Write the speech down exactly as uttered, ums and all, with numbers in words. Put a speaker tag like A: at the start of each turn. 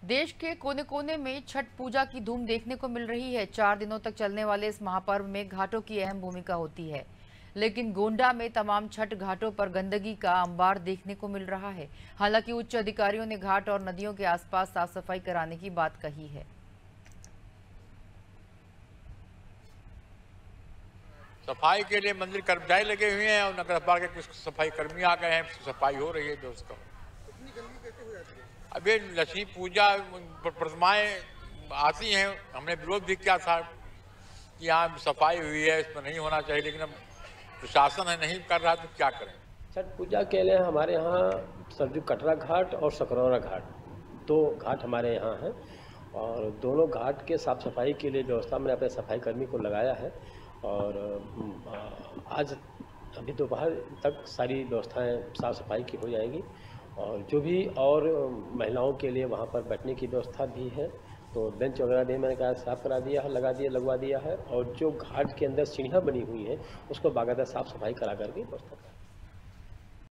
A: देश के कोने कोने में छठ पूजा की धूम देखने को मिल रही है। चार दिनों तक चलने वाले इस महापर्व में घाटों की अहम भूमिका होती है, लेकिन गोंडा में तमाम छठ घाटों पर गंदगी का अंबार देखने को मिल रहा है। हालांकि उच्च अधिकारियों ने घाट और नदियों के आसपास साफ सफाई कराने की बात कही है।
B: सफाई के लिए मंदिर कर्मचारी लगे हुए हैं और नगरपालिका के कुछ सफाई कर्मी आ गए हैं, सफाई हो रही है दोस्तों। अभी लक्ष्मी पूजा प्रतिमाएं आती हैं, हमने विरोध भी किया था कि यहाँ सफाई हुई है, इसमें नहीं होना चाहिए, लेकिन अब प्रशासन है नहीं कर रहा तो क्या करें।
C: छठ पूजा के लिए हमारे यहाँ सरजू कटरा घाट और सकरौरा घाट दो घाट हमारे यहाँ हैं और दोनों घाट के साफ सफाई के लिए व्यवस्था मैंने अपने सफाई कर्मी को लगाया है और आज अभी दोपहर तक सारी व्यवस्थाएं साफ सफाई की हो जाएगी और जो भी और महिलाओं के लिए वहाँ पर बैठने की व्यवस्था भी है, तो बेंच वगैरह भी मैंने कहा साफ करा दिया है, लगा दिया लगवा दिया है और जो घाट के अंदर सीढ़ियाँ बनी हुई हैं उसको बाकायदा साफ सफाई करा करके व्यवस्था